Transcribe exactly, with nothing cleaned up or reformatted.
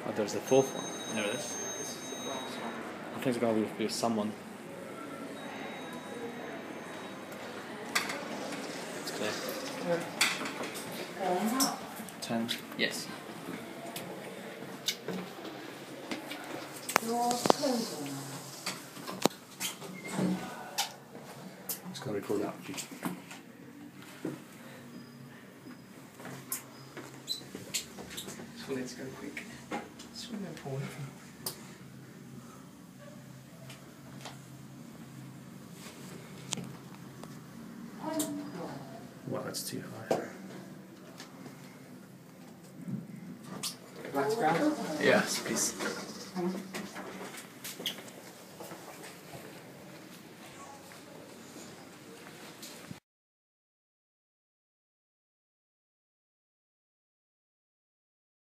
Oh, there's the fourth one. There it is. This is the last one. I think it's going to be with someone. It's clear. Ten. Yes. It's going to record that. So let's go quick. Swimming pool. Well, that's too high. Background? Yes, please.